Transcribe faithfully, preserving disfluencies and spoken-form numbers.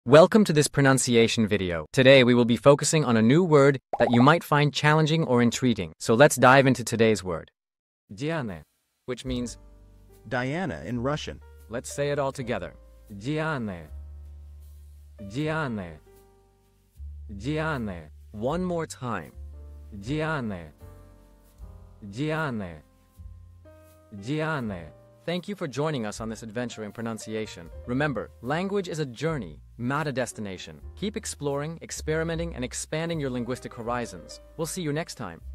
Welcome to this pronunciation video. Today we will be focusing on a new word that you might find challenging or intriguing. So let's dive into today's word. Дианы, which means Diana in Russian. Let's say it all together. Дианы. Дианы. Дианы. One more time. Дианы. Дианы. Дианы. Thank you for joining us on this adventure in pronunciation. Remember, language is a journey, not a destination. Keep exploring, experimenting, and expanding your linguistic horizons. We'll see you next time.